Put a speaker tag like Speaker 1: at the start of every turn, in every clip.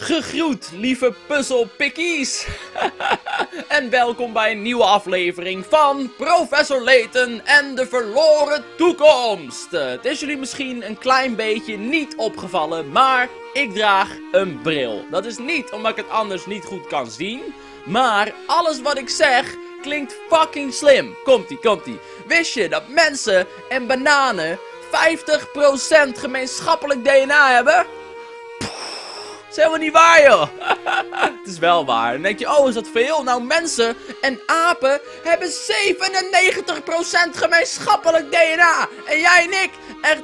Speaker 1: Gegroet, lieve puzzelpikkies! En welkom bij een nieuwe aflevering van Professor Layton en de verloren toekomst. Het is jullie misschien een klein beetje niet opgevallen, maar ik draag een bril. Dat is niet omdat ik het anders niet goed kan zien, maar alles wat ik zeg klinkt fucking slim. Komt-ie. Wist je dat mensen en bananen 50% gemeenschappelijk DNA hebben? Dat is helemaal niet waar, joh. Het is wel waar. Dan denk je, oh, is dat veel? Nou, mensen en apen hebben 97% gemeenschappelijk DNA. En jij en ik echt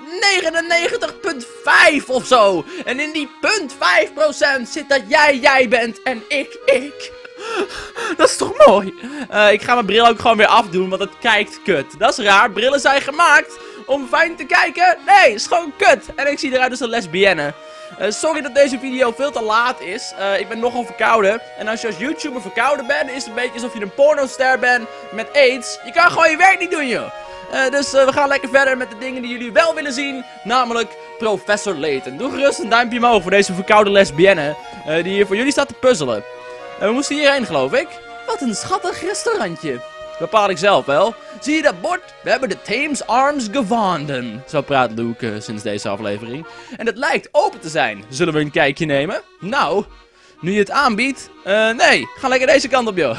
Speaker 1: 99,5 of zo. En in die 0,5% zit dat jij bent en ik. Dat is toch mooi? Ik ga mijn bril ook gewoon weer afdoen, want het kijkt kut. Dat is raar. Brillen zijn gemaakt om fijn te kijken. Nee, is gewoon kut. En ik zie eruit als een lesbienne. Sorry dat deze video veel te laat is. Ik ben nogal verkouden. En als je als YouTuber verkouden bent, is het een beetje alsof je een pornoster bent met AIDS. Je kan gewoon je werk niet doen, joh. Dus we gaan lekker verder met de dingen die jullie wel willen zien. Namelijk Professor Layton. Doe gerust een duimpje omhoog voor deze verkoude lesbienne. Die hier voor jullie staat te puzzelen. We moesten hierheen, geloof ik. Wat een schattig restaurantje. Bepaal ik zelf wel. Zie je dat bord? We hebben de Thames Arms gevonden. Zo praat Luke sinds deze aflevering. En het lijkt open te zijn. Zullen we een kijkje nemen? Nou, nu je het aanbiedt. Nee, ga lekker deze kant op, joh.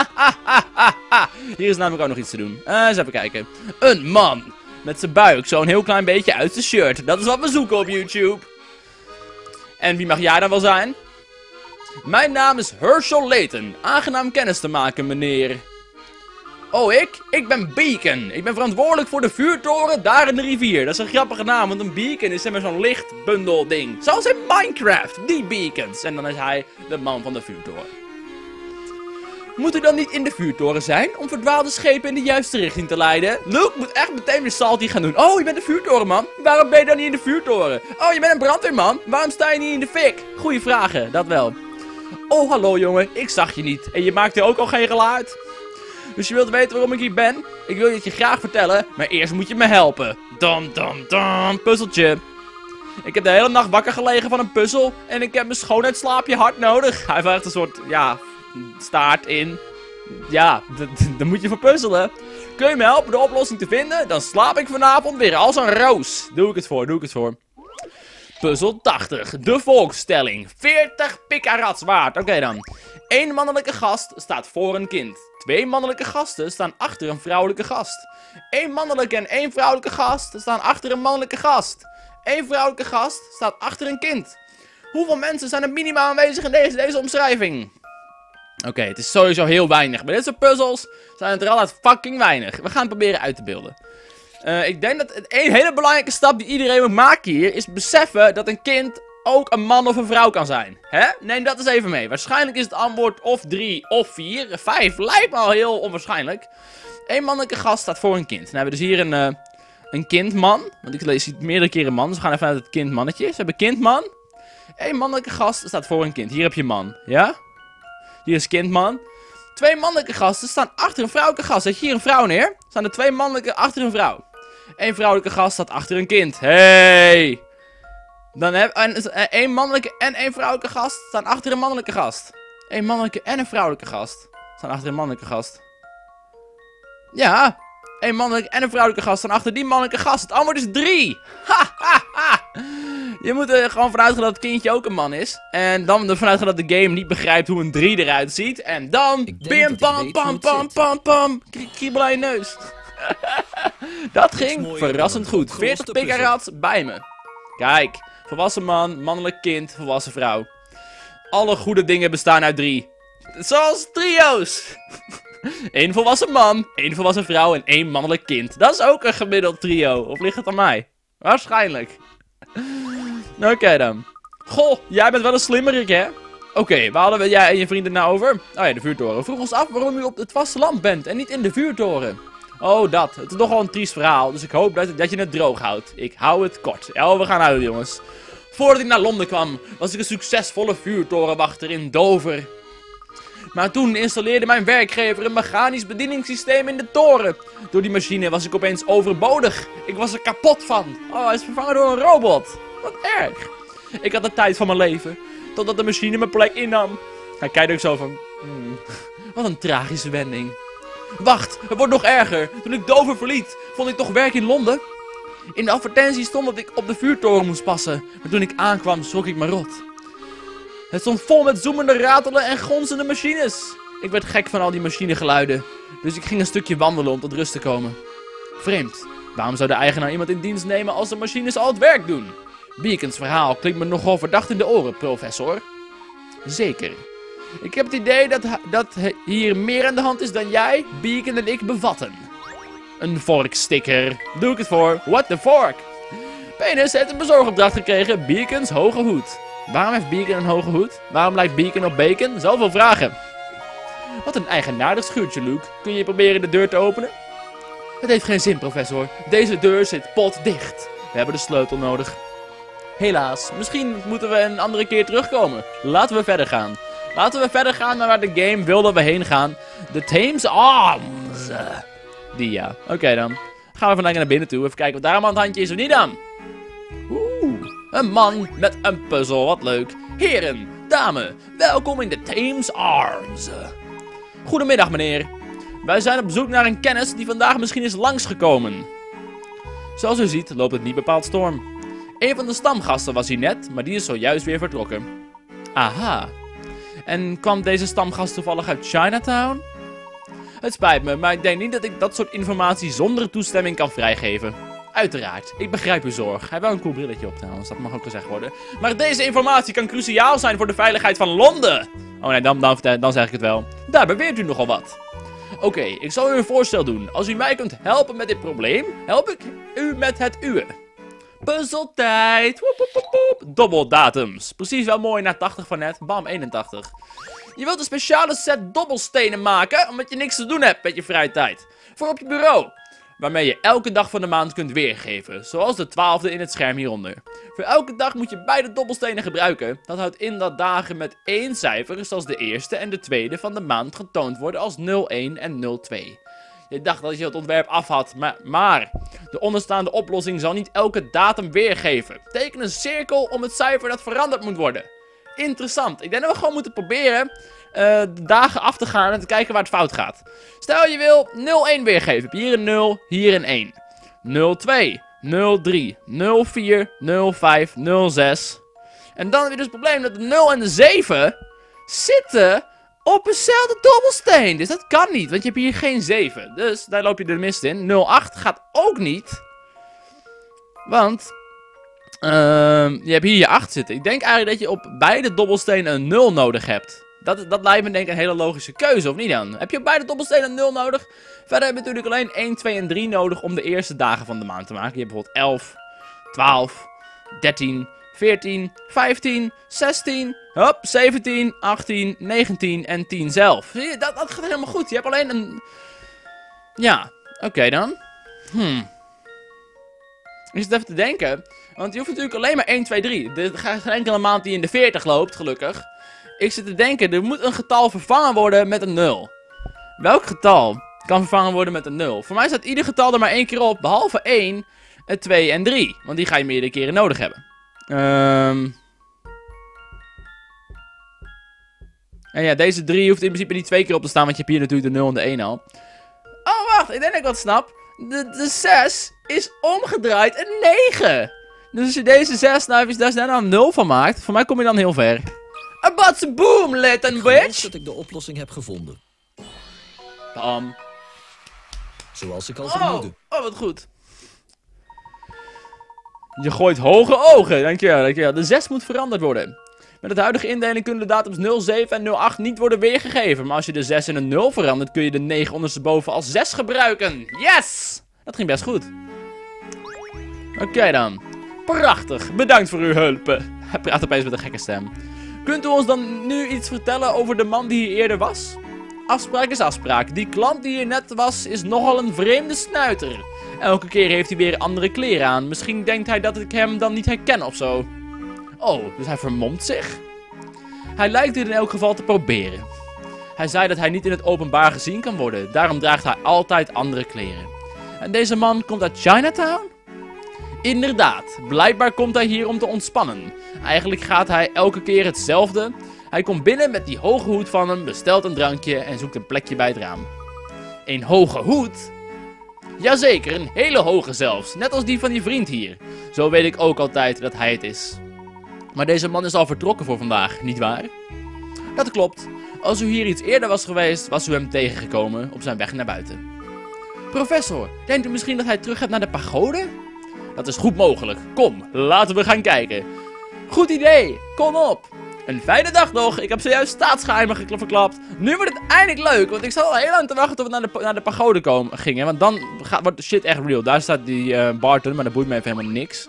Speaker 1: Hier is namelijk ook nog iets te doen. Eens even kijken. Een man. Met zijn buik zo'n heel klein beetje uit zijn shirt. Dat is wat we zoeken op YouTube. En wie mag jij dan wel zijn? Mijn naam is Herschel Layton. Aangenaam kennis te maken, meneer. Oh, ik ben Beacon. Ik ben verantwoordelijk voor de vuurtoren daar in de rivier. Dat is een grappige naam, want een beacon is maar zo'n lichtbundel ding. Zoals in Minecraft, die beacons. En dan is hij de man van de vuurtoren. Moet u dan niet in de vuurtoren zijn om verdwaalde schepen in de juiste richting te leiden? Luke moet echt meteen weer salty gaan doen. Oh, je bent de vuurtorenman. Waarom ben je dan niet in de vuurtoren? Oh, je bent een brandweerman. Waarom sta je niet in de fik? Goeie vragen, dat wel. Oh, hallo jongen, ik zag je niet. En je maakte ook al geen geluid. Dus je wilt weten waarom ik hier ben? Ik wil je het je graag vertellen, maar eerst moet je me helpen. Puzzeltje. Ik heb de hele nacht wakker gelegen van een puzzel en ik heb mijn schoonheidsslaapje hard nodig. Hij heeft echt een soort, staart in. Ja, daar moet je voor puzzelen. Kun je me helpen de oplossing te vinden? Dan slaap ik vanavond weer als een roos. Doe ik het voor. Puzzel 80. De volkstelling. 40 pikarats waard. Oké dan. 1 mannelijke gast staat voor een kind. 2 mannelijke gasten staan achter een vrouwelijke gast. 1 mannelijke en 1 vrouwelijke gast staan achter een mannelijke gast. 1 vrouwelijke gast staat achter een kind. Hoeveel mensen zijn er minimaal aanwezig in deze omschrijving? Oké, het is sowieso heel weinig. Bij dit soort puzzels zijn het er altijd fucking weinig. We gaan het proberen uit te beelden. Ik denk dat een hele belangrijke stap die iedereen moet maken hier is beseffen dat een kind ook een man of een vrouw kan zijn. Hè? Neem dat eens even mee. Waarschijnlijk is het antwoord of 3 of 4. 5 lijkt me al heel onwaarschijnlijk. 1 mannelijke gast staat voor een kind. Nou hebben we dus hier een kindman. Want ik lees meerdere keren man. Dus we gaan even uit het kindmannetje. Ze hebben kindman. 1 mannelijke gast staat voor een kind. Hier heb je man. Ja? Hier is kindman. 2 mannelijke gasten staan achter een vrouwelijke gast. Zet je hier een vrouw neer? Staan er 2 mannelijke achter een vrouw. 1 vrouwelijke gast staat achter een kind. Hey! Dan heb 1 mannelijke en 1 vrouwelijke gast staan achter een mannelijke gast. 1 mannelijke en een vrouwelijke gast staan achter een mannelijke gast. Ja, 1 mannelijke en een vrouwelijke gast staan achter die mannelijke gast. Het antwoord is 3. Je moet er gewoon vanuit gaan dat het kindje ook een man is. En dan ervan uitgaan dat de game niet begrijpt hoe een 3 eruit ziet. En dan bim pam. Kriebel aan je neus. Dat ging verrassend goed. 40 pikarats bij me. Kijk, volwassen man, mannelijk kind, volwassen vrouw. Alle goede dingen bestaan uit 3. Zoals trio's. 1 volwassen man, 1 volwassen vrouw en 1 mannelijk kind. Dat is ook een gemiddeld trio. Of ligt het aan mij? Waarschijnlijk. Oké dan. Goh, jij bent wel een slimmerik, hè? Oké, waar hadden jij en je vrienden nou over? Oh ja, de vuurtoren. We vroegen ons af waarom u op het vasteland bent en niet in de vuurtoren. Oh, dat. Het is nogal een triest verhaal. Dus ik hoop dat je het droog houdt. Ik hou het kort. Ja, we gaan huilen, jongens. Voordat ik naar Londen kwam, was ik een succesvolle vuurtorenwachter in Dover. Maar toen installeerde mijn werkgever een mechanisch bedieningssysteem in de toren. Door die machine was ik opeens overbodig. Ik was er kapot van. Oh, hij is vervangen door een robot. Wat erg. Ik had de tijd van mijn leven. totdat de machine mijn plek innam. Hij kijkt ook zo van... wat een tragische wending. Wacht, het wordt nog erger. Toen ik Dover verliet, vond ik toch werk in Londen? In de advertentie stond dat ik op de vuurtoren moest passen. Maar toen ik aankwam, schrok ik me rot. Het stond vol met zoemende, ratelen en gonzende machines. Ik werd gek van al die machinegeluiden. Dus ik ging een stukje wandelen om tot rust te komen. Vreemd. Waarom zou de eigenaar iemand in dienst nemen als de machines al het werk doen? Beacons verhaal klinkt me nogal verdacht in de oren, professor. Zeker. Ik heb het idee dat hier meer aan de hand is dan jij, Beacon en ik bevatten. Een vorksticker. Doe ik het voor. What the fork? Penis heeft een bezorgopdracht gekregen. Beacons hoge hoed. Waarom heeft Beacon een hoge hoed? Waarom lijkt Beacon op bacon? Zoveel vragen. Wat een eigenaardig schuurtje, Luke. Kun je proberen de deur te openen? Het heeft geen zin, professor. Deze deur zit potdicht. We hebben de sleutel nodig. Helaas, misschien moeten we een andere keer terugkomen. Laten we verder gaan. Laten we verder gaan naar waar de game wil dat we heen gaan. De Thames Arms. Die ja. Oké dan. Gaan we vandaag naar binnen toe. Even kijken wat daar aan het handje is of niet dan. Een man met een puzzel. Wat leuk. Heren, dames, welkom in de Thames Arms. Goedemiddag meneer. Wij zijn op zoek naar een kennis die vandaag misschien is langsgekomen. Zoals u ziet loopt het niet bepaald storm. Een van de stamgasten was hier net, maar die is zojuist weer vertrokken. Aha. En kwam deze stamgast toevallig uit Chinatown? Het spijt me, maar ik denk niet dat ik dat soort informatie zonder toestemming kan vrijgeven. Uiteraard, ik begrijp uw zorg. Hij heeft wel een cool brilletje op trouwens, dat mag ook gezegd worden. Maar deze informatie kan cruciaal zijn voor de veiligheid van Londen. Oh nee, dan zeg ik het wel. Daar beweert u nogal wat. Oké, ik zal u een voorstel doen. Als u mij kunt helpen met dit probleem, help ik u met het uwe. Puzzeltijd. Woep, woep, woep, woep. Dobbeldatums. Precies wel mooi naar 80 van net. Bam, 81. Je wilt een speciale set dobbelstenen maken, omdat je niks te doen hebt met je vrije tijd. Voor op je bureau. Waarmee je elke dag van de maand kunt weergeven. Zoals de 12e in het scherm hieronder. Voor elke dag moet je beide dobbelstenen gebruiken. Dat houdt in dat dagen met 1 cijfer, zoals de eerste en de tweede van de maand, getoond worden als 01 en 02. Je dacht dat je het ontwerp af had, maar de onderstaande oplossing zal niet elke datum weergeven. Teken een cirkel om het cijfer dat veranderd moet worden. Interessant. Ik denk dat we gewoon moeten proberen de dagen af te gaan en te kijken waar het fout gaat. Stel je wil 01 weergeven. Heb je hier een 0, hier een 1. 02, 03, 04, 05, 06. En dan heb je dus het probleem dat de 0 en de 7 zitten op eenzelfde dobbelsteen. Dus dat kan niet, want je hebt hier geen 7. Dus daar loop je de mist in. 08 gaat ook niet. Want je hebt hier je 8 zitten. Ik denk eigenlijk dat je op beide dobbelstenen een 0 nodig hebt. Dat lijkt me denk ik een hele logische keuze, of niet dan? Heb je op beide dobbelstenen een 0 nodig? Verder heb je natuurlijk alleen 1, 2 en 3 nodig om de eerste dagen van de maand te maken. Je hebt bijvoorbeeld 11, 12, 13, 14, 15, 16, 17, 18, 19 en 10 zelf. Zie je, dat gaat helemaal goed. Je hebt alleen een... Ja, oké dan. Ik zit even te denken. Want je hoeft natuurlijk alleen maar 1, 2, 3. Er gaat geen enkele maand die in de 40 loopt, gelukkig. Ik zit te denken, er moet een getal vervangen worden met een 0. Welk getal kan vervangen worden met een 0? Voor mij staat ieder getal er maar 1 keer op, behalve 1, 2 en 3. Want die ga je meerdere keren nodig hebben. En ja, deze 3 hoeft in principe niet 2 keer op te staan, want je hebt hier natuurlijk de 0 en de 1 al. Oh, wacht, ik denk dat ik wat snap. De 6 is omgedraaid een 9. Dus als je deze 6 nou een 0 van maakt, voor mij kom je dan heel ver. A bats boom, little bitch!
Speaker 2: Dat ik de oplossing heb gevonden.
Speaker 1: Bam.
Speaker 2: Zoals ik al vermoedde.
Speaker 1: Oh, wat goed. Je gooit hoge ogen, dankjewel. De 6 moet veranderd worden. Met het huidige indeling kunnen de datums 07 en 08 niet worden weergegeven. Maar als je de 6 in een 0 verandert, kun je de 9 ondersteboven als 6 gebruiken. Yes! Dat ging best goed. Oké dan. Prachtig. Bedankt voor uw hulp. Hij praat opeens met een gekke stem. Kunt u ons dan nu iets vertellen over de man die hier eerder was? Afspraak is afspraak. Die klant die hier net was, is nogal een vreemde snuiter. Elke keer heeft hij weer andere kleren aan. Misschien denkt hij dat ik hem dan niet herken of zo. Oh, dus hij vermomt zich? Hij lijkt dit in elk geval te proberen. Hij zei dat hij niet in het openbaar gezien kan worden. Daarom draagt hij altijd andere kleren. En deze man komt uit Chinatown? Inderdaad, blijkbaar komt hij hier om te ontspannen. Eigenlijk gaat hij elke keer hetzelfde. Hij komt binnen met die hoge hoed van hem, bestelt een drankje en zoekt een plekje bij het raam. Een hoge hoed? Jazeker, een hele hoge zelfs. Net als die van die vriend hier. Zo weet ik ook altijd dat hij het is. Maar deze man is al vertrokken voor vandaag, nietwaar? Dat klopt. Als u hier iets eerder was geweest, was u hem tegengekomen op zijn weg naar buiten. Professor, denkt u misschien dat hij terug gaat naar de pagode? Dat is goed mogelijk. Kom, laten we gaan kijken. Goed idee, kom op. Een fijne dag nog. Ik heb zojuist staatsgeheimen verklapt. Nu wordt het eindelijk leuk, want ik zat al heel lang te wachten tot we naar de pagode gingen. Want dan wordt de shit echt real. Daar staat die Barton, maar dat boeit me even helemaal niks.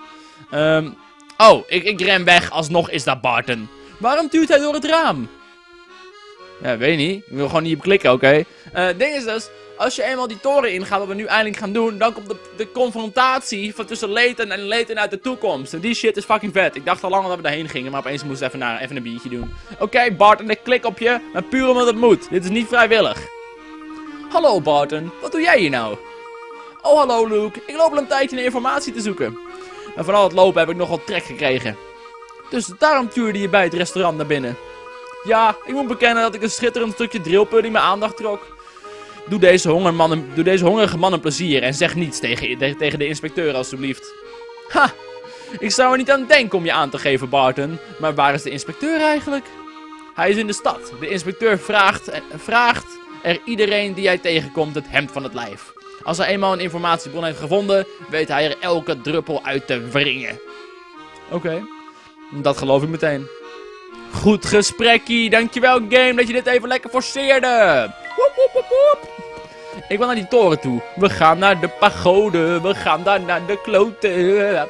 Speaker 1: Oh, ik ren weg. Alsnog is dat Barton. Waarom duwt hij door het raam? Ja, weet niet. Ik wil gewoon niet op klikken, oké? Ding is dus, als je eenmaal die toren ingaat, wat we nu eindelijk gaan doen, dan komt de confrontatie van tussen Layton en Layton uit de toekomst. En die shit is fucking vet. Ik dacht al lang dat we daarheen gingen, maar opeens moesten we even een biertje doen. Oké, Barton, ik klik op je, maar puur omdat het moet. Dit is niet vrijwillig. Hallo Barton, wat doe jij hier nou? Oh, hallo Luke. Ik loop al een tijdje naar informatie te zoeken. En van al het lopen heb ik nogal trek gekregen. Dus daarom tuurde je bij het restaurant naar binnen. Ja, ik moet bekennen dat ik een schitterend stukje drillpudding mijn aandacht trok. Doe deze hongerige man een plezier en zeg niets tegen de inspecteur alstublieft. Ha! Ik zou er niet aan denken om je aan te geven, Barton. Maar waar is de inspecteur eigenlijk? Hij is in de stad. De inspecteur vraagt er iedereen die hij tegenkomt het hemd van het lijf. Als hij eenmaal een informatiebron heeft gevonden, weet hij er elke druppel uit te wringen. Oké, dat geloof ik meteen. Goed gesprekkie, dankjewel game dat je dit even lekker forceerde. Woep, woep, woep, woep. Ik wil naar die toren toe. We gaan naar de pagode, we gaan daar naar de kloten.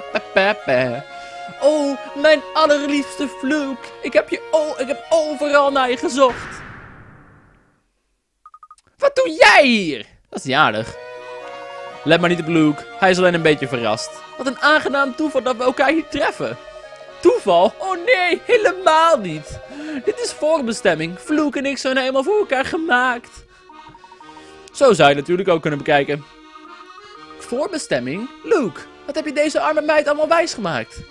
Speaker 1: Oh, mijn allerliefste Fluke. Ik heb overal naar je gezocht. Wat doe jij hier? Dat is niet aardig. Let maar niet op Luke, hij is alleen een beetje verrast. Wat een aangenaam toeval dat we elkaar hier treffen. Toeval? Oh nee, helemaal niet. Dit is voorbestemming. Fluke en ik zijn helemaal voor elkaar gemaakt. Zo zou je het natuurlijk ook kunnen bekijken. Voorbestemming? Luke, wat heb je deze arme meid allemaal wijsgemaakt?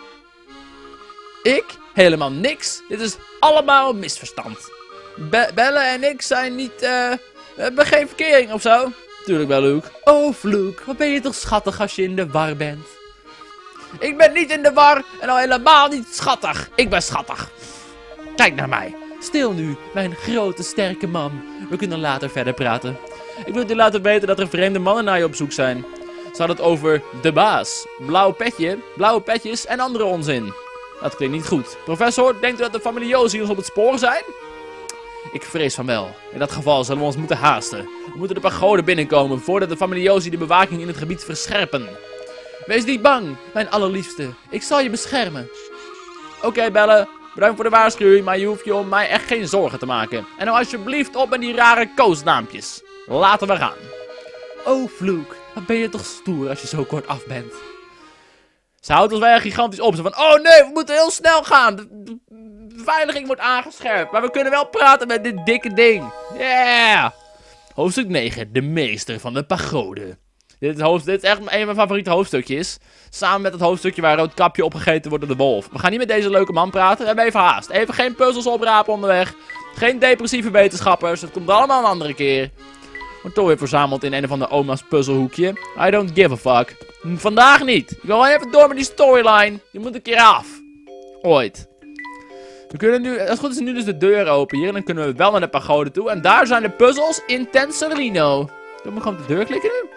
Speaker 1: Ik? Helemaal niks. Dit is allemaal een misverstand. Belle en ik zijn niet, we hebben geen verkering of zo. Tuurlijk wel, Luke. Oh, Fluke, wat ben je toch schattig als je in de war bent. Ik ben niet in de war en al helemaal niet schattig. Ik ben schattig. Kijk naar mij. Stil nu, mijn grote sterke man. We kunnen later verder praten. Ik wil je laten weten dat er vreemde mannen naar je op zoek zijn. Ze hadden het over de baas, blauw petje, blauwe petjes en andere onzin. Dat klinkt niet goed. Professor, denkt u dat de familiosi ons op het spoor zijn? Ik vrees van wel. In dat geval zullen we ons moeten haasten. We moeten de pagode binnenkomen voordat de familiosi de bewaking in het gebied verscherpen. Wees niet bang, mijn allerliefste. Ik zal je beschermen. Oké, Belle. Bedankt voor de waarschuwing, maar je hoeft je om mij echt geen zorgen te maken. En nou alsjeblieft op met die rare koosnaampjes. Laten we gaan. Oh, Fluke. Wat ben je toch stoer als je zo kort af bent. Ze houdt ons wel gigantisch op. Ze van, oh nee, we moeten heel snel gaan. De beveiliging wordt aangescherpt. Maar we kunnen wel praten met dit dikke ding. Yeah. Hoofdstuk 9. De meester van de pagode. Dit is echt een van mijn favoriete hoofdstukjes. Samen met het hoofdstukje waar Roodkapje opgegeten wordt door de wolf. We gaan niet met deze leuke man praten. We hebben even haast. Even geen puzzels oprapen onderweg. Geen depressieve wetenschappers. Het komt allemaal een andere keer. Wordt toch weer verzameld in een of ander oma's puzzelhoekje. I don't give a fuck. Vandaag niet. Ik wil gewoon even door met die storyline. Die moet een keer af. Ooit. We kunnen nu, als het goed is nu dus de deur open hier. En dan kunnen we wel naar de pagode toe. En daar zijn de puzzels in Tensorino. Dan moet ik gewoon op de deur klikken nu.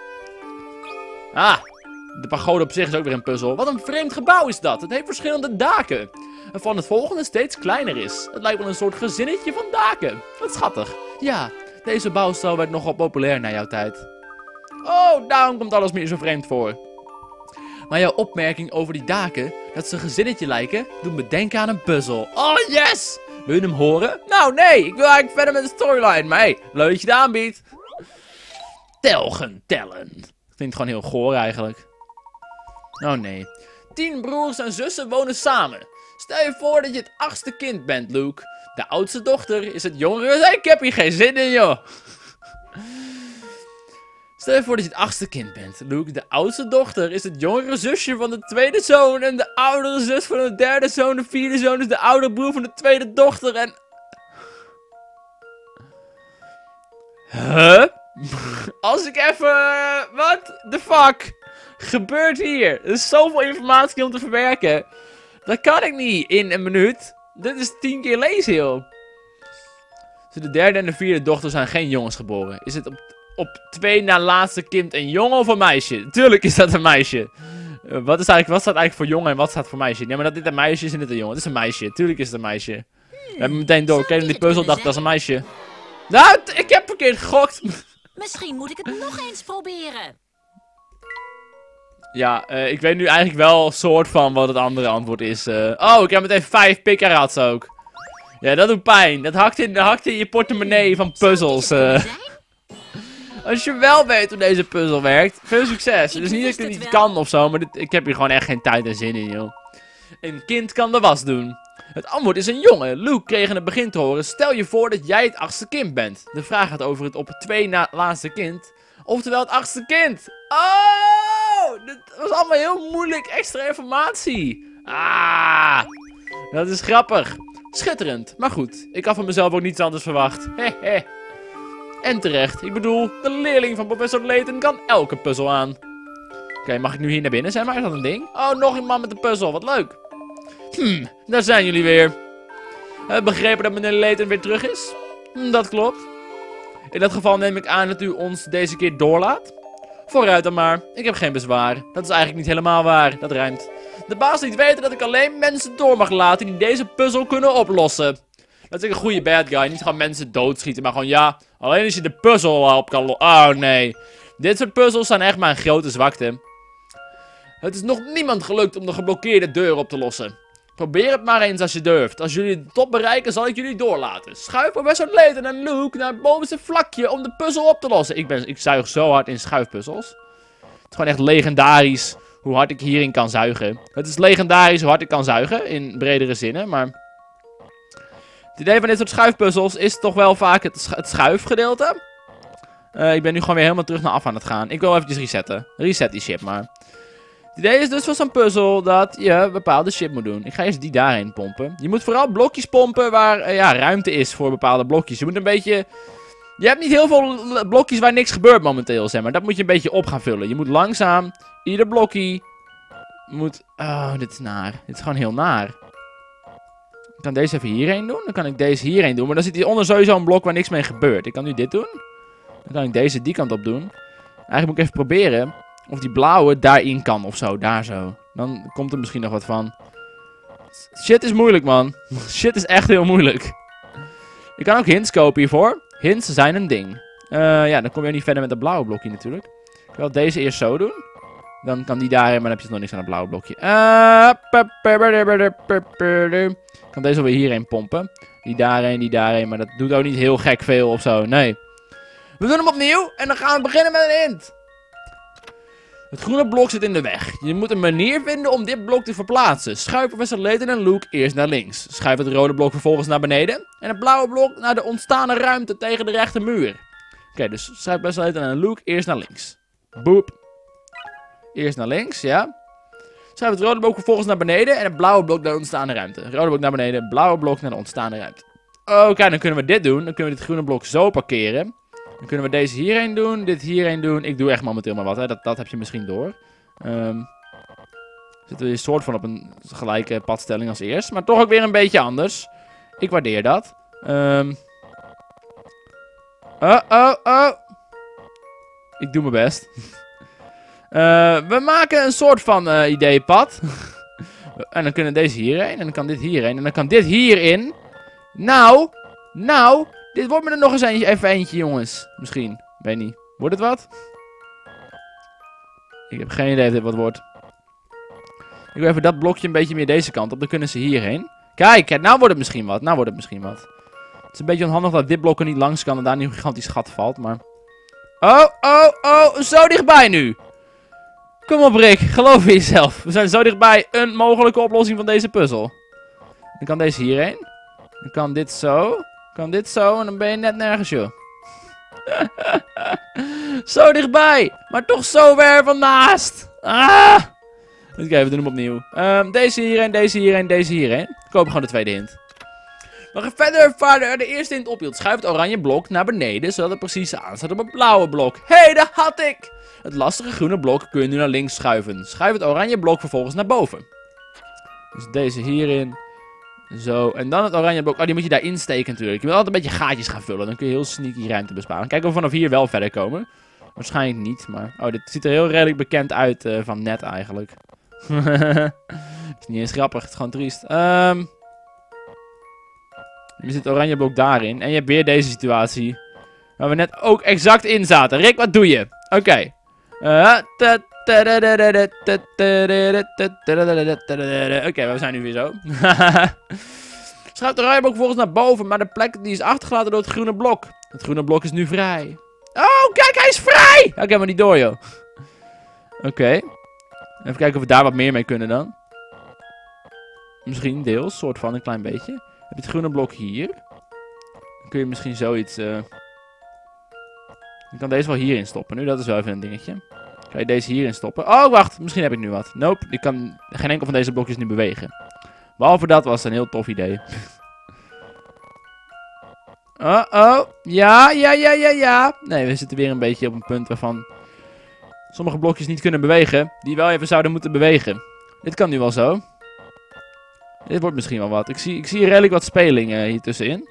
Speaker 1: Ah, de pagode op zich is ook weer een puzzel. Wat een vreemd gebouw is dat. Het heeft verschillende daken. En van het volgende steeds kleiner is. Het lijkt wel een soort gezinnetje van daken. Wat schattig. Ja, deze bouwstijl werd nogal populair na jouw tijd. Oh, daarom komt alles meer zo vreemd voor. Maar jouw opmerking over die daken, dat ze een gezinnetje lijken, doet me denken aan een puzzel. Oh, yes! Wil je hem horen? Nou, nee, ik wil eigenlijk verder met de storyline. Maar hey, leuk dat je het aanbiedt. Telgen tellen. Klinkt gewoon heel goor eigenlijk. Oh nee. 10 broers en zussen wonen samen. Stel je voor dat je het 8e kind bent, Luke. De oudste dochter is het jongere. Ik heb hier geen zin in, joh. Stel je voor dat je het 8e kind bent. Luke, de oudste dochter, is het jongere zusje van de tweede zoon. En de oudere zus van de derde zoon. De vierde zoon is de oudere broer van de tweede dochter. En... Huh? Als ik even... What the fuck? Gebeurt hier? Er is zoveel informatie om te verwerken. Dat kan ik niet in een minuut. Dit is 10 keer lezen, joh. Dus de derde en de vierde dochter zijn geen jongens geboren. Is het op 2 na laatste kind een jongen of een meisje? Tuurlijk is dat een meisje. Wat staat eigenlijk voor jongen en wat staat voor meisje? Ja, maar dat dit een meisje is en dit een jongen. Het is een meisje. Tuurlijk is het een meisje. We hebben meteen door. Kijk, die puzzel dacht dat is een meisje. Nou, ik heb verkeerd gegokt.
Speaker 3: Misschien moet ik het nog eens proberen.
Speaker 1: Ja, ik weet nu eigenlijk wel soort van wat het andere antwoord is. Oh, ik heb meteen 5 pikkerats ook. Ja, dat doet pijn. Dat hakt in je portemonnee van puzzels. Als je wel weet hoe deze puzzel werkt, veel succes. Het is niet dat ik het niet kan of zo, maar ik heb hier gewoon echt geen tijd en zin in, joh. Een kind kan de was doen. Het antwoord is een jongen. Luke kreeg in het begin te horen, stel je voor dat jij het 8e kind bent. De vraag gaat over het op het 2 na laatste kind. Oftewel het 8e kind. Oh, dit was allemaal heel moeilijk. Extra informatie. Ah, dat is grappig. Schitterend. Maar goed, ik had van mezelf ook niets anders verwacht. Hehe. En terecht. Ik bedoel, de leerling van professor Layton kan elke puzzel aan. Oké, mag ik nu hier naar binnen? Zeg maar, is dat een ding? Oh, nog een man met een puzzel. Wat leuk. Daar zijn jullie weer. Begrepen dat meneer Layton weer terug is? Dat klopt. In dat geval neem ik aan dat u ons deze keer doorlaat. Vooruit dan maar. Ik heb geen bezwaar. Dat is eigenlijk niet helemaal waar. Dat rijmt. De baas liet weten dat ik alleen mensen door mag laten die deze puzzel kunnen oplossen. Dat is een goede bad guy. Niet gewoon mensen doodschieten, maar gewoon ja. Alleen als je de puzzel op kan lossen. Oh nee. Dit soort puzzels zijn echt mijn grote zwakte. Het is nog niemand gelukt om de geblokkeerde deur op te lossen. Probeer het maar eens als je durft. Als jullie de top bereiken, zal ik jullie doorlaten. Schuif professor Layton en Luke naar het bovenste vlakje om de puzzel op te lossen. Ik zuig zo hard in schuifpuzzels. Het is gewoon echt legendarisch hoe hard ik hierin kan zuigen. Het is legendarisch hoe hard ik kan zuigen, in bredere zinnen, maar... Het idee van dit soort schuifpuzzels is toch wel vaak het schuifgedeelte. Ik ben nu gewoon weer helemaal terug naar af aan het gaan. Ik wil eventjes resetten. Reset die shit maar. Het idee is dus van zo'n puzzel dat je bepaalde shit moet doen. Ik ga eerst die daarheen pompen. Je moet vooral blokjes pompen waar ja, ruimte is voor bepaalde blokjes. Je moet een beetje... Je hebt niet heel veel blokjes waar niks gebeurt momenteel, zeg maar. Dat moet je een beetje op gaan vullen. Je moet langzaam ieder blokje... moet... Oh, dit is naar. Dit is gewoon heel naar. Ik kan deze even hierheen doen. Dan kan ik deze hierheen doen. Maar dan zit hieronder sowieso een blok waar niks mee gebeurt. Ik kan nu dit doen. Dan kan ik deze die kant op doen. Eigenlijk moet ik even proberen... of die blauwe daarin kan of zo. Daar zo. Dan komt er misschien nog wat van. Shit is moeilijk, man. Shit is echt heel moeilijk. Ik kan ook hints kopen hiervoor. Hints zijn een ding. Ja, dan kom je niet verder met dat blauwe blokje natuurlijk. Ik wil deze eerst zo doen. Dan kan die daarin, maar dan heb je nog niks aan het blauwe blokje. Ik kan deze alweer hierheen pompen. Die daarheen, maar dat doet ook niet heel gek veel of zo. Nee. We doen hem opnieuw en dan gaan we beginnen met een hint. Het groene blok zit in de weg. Je moet een manier vinden om dit blok te verplaatsen. Schuif professor Layton en Luke eerst naar links. Schuif het rode blok vervolgens naar beneden. En het blauwe blok naar de ontstane ruimte tegen de rechte muur. Oké, dus schuif professor Layton en Luke eerst naar links. Boep. Eerst naar links, ja. Schuif het rode blok vervolgens naar beneden. En het blauwe blok naar de ontstane ruimte. Rode blok naar beneden, blauwe blok naar de ontstane ruimte. Oké, dan kunnen we dit doen. Dan kunnen we dit groene blok zo parkeren. Dan kunnen we deze hierheen doen, dit hierheen doen. Ik doe echt momenteel maar wat, hè. Dat heb je misschien door. Zitten we een soort van op een gelijke padstelling als eerst. Maar toch ook weer een beetje anders. Ik waardeer dat. Ik doe mijn best. We maken een soort van ideepad. En dan kunnen deze hierheen. En dan kan dit hierheen. En dan kan dit hierin. Nou. Dit wordt me er nog eens even eentje, jongens. Misschien. Weet niet. Wordt het wat? Ik heb geen idee of dit wat wordt. Ik wil even dat blokje een beetje meer deze kant op. Dan kunnen ze hierheen. Kijk, nou wordt het misschien wat. Het is een beetje onhandig dat dit blok er niet langs kan. En daar nu een gigantisch gat valt. Maar... Oh. Zo dichtbij nu. Kom op, Rick. Geloof in jezelf. We zijn zo dichtbij een mogelijke oplossing van deze puzzel. Dan kan deze hierheen. Dan kan dit zo. En dan ben je net nergens, joh. Zo dichtbij. Maar toch zo ver van naast. Ah. Oké, we doen hem opnieuw. Deze hierheen, deze hierheen, deze hierheen. Koop gewoon de tweede hint. We gaan verder waar de eerste hint ophield. Schuif het oranje blok naar beneden, zodat het precies aanstaat op het blauwe blok. Hé, dat had ik! Het lastige groene blok kun je nu naar links schuiven. Schuif het oranje blok vervolgens naar boven. Dus deze hierin. Zo, en dan het oranje blok. Oh, die moet je daar insteken natuurlijk. Je moet altijd een beetje gaatjes gaan vullen. Dan kun je heel sneaky ruimte besparen. Kijken of we vanaf hier wel verder komen. Waarschijnlijk niet, maar... Oh, dit ziet er heel redelijk bekend uit van net eigenlijk. Het is niet eens grappig, het is gewoon triest. Je zit het oranje blok daarin. En je hebt weer deze situatie. Waar we net ook exact in zaten. Rick, wat doe je? Oké. Oké, we zijn nu weer zo. Schuif de oranje blok volgens naar boven. Maar de plek die is achtergelaten door het groene blok. Het groene blok is nu vrij. Oh, kijk, hij is vrij! Oké, maar niet door, joh. Oké. Even kijken of we daar wat meer mee kunnen dan. Misschien deels, soort van een klein beetje. Heb je het groene blok hier. Dan kun je misschien zoiets... Je kan deze wel hierin stoppen nu, dat is wel even een dingetje. Kan je deze hierin stoppen? Oh, wacht, misschien heb ik nu wat. Nope, ik kan geen enkel van deze blokjes nu bewegen. Behalve dat was een heel tof idee. Oh, ja. Nee, we zitten weer een beetje op een punt waarvan sommige blokjes niet kunnen bewegen. Die wel even zouden moeten bewegen. Dit kan nu wel zo. Dit wordt misschien wel wat. Ik zie redelijk wat speling hier tussenin.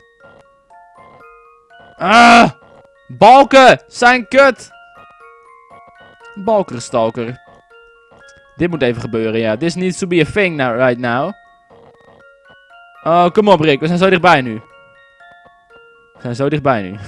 Speaker 1: Ah! Balken zijn kut! Balkerstalker. Dit moet even gebeuren, ja. This needs to be a thing now, right now. Oh, kom op Rick. We zijn zo dichtbij nu. We zijn zo dichtbij nu.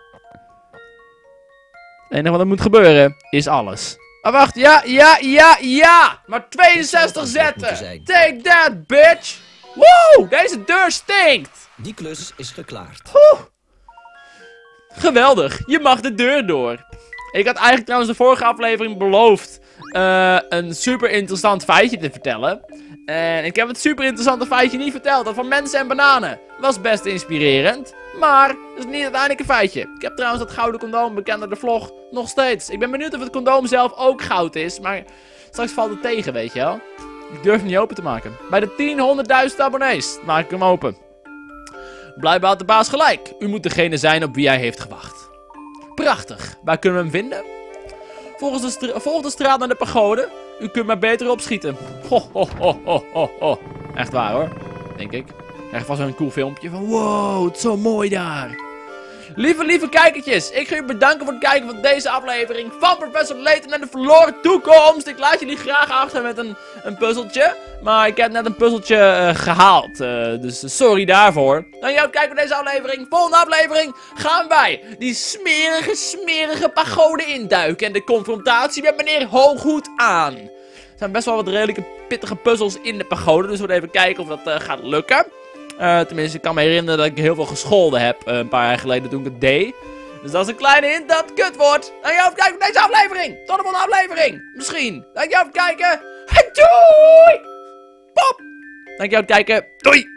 Speaker 1: Het enige wat er moet gebeuren is alles. Ah, wacht. Ja. Maar 62 zetten. Take that, bitch. Woe, deze deur stinkt.
Speaker 2: Die klus is geklaard.
Speaker 1: Geweldig. Je mag de deur door. Ik had eigenlijk trouwens de vorige aflevering beloofd een super interessant feitje te vertellen. En ik heb het super interessante feitje niet verteld. Dat van mensen en bananen. Was best inspirerend. Maar dat is niet het uiteindelijke feitje. Ik heb trouwens dat gouden condoom bekend uit de vlog nog steeds. Ik ben benieuwd of het condoom zelf ook goud is. Maar straks valt het tegen, weet je wel. Ik durf hem niet open te maken. Bij de 100.000 abonnees maak ik hem open. Blijkbaar had de baas gelijk. U moet degene zijn op wie hij heeft gewacht. Prachtig. Waar kunnen we hem vinden? Volg de straat naar de pagode. U kunt maar beter opschieten. Ho. Echt waar hoor. Denk ik. Krijg vast wel een cool filmpje van wow, het is zo mooi daar. Lieve kijkertjes, ik ga u bedanken voor het kijken van deze aflevering van Professor Layton en de verloren toekomst. Ik laat jullie graag achter met een puzzeltje. Maar ik heb net een puzzeltje gehaald. Dus sorry daarvoor. Dankjewel voor het kijken naar deze aflevering. Volgende aflevering gaan wij die smerige pagode induiken. En de confrontatie met meneer Hooghoed aan. Er zijn best wel wat redelijke pittige puzzels in de pagode. Dus we gaan even kijken of dat gaat lukken. Tenminste, ik kan me herinneren dat ik heel veel gescholden heb een paar jaar geleden toen ik het deed. Dus dat is een kleine hint dat het kut wordt. Dankjewel voor het kijken naar deze aflevering. Tot de volgende aflevering. Misschien. Dankjewel voor het kijken. Doei! Pop! Dankjewel voor het kijken. Doei!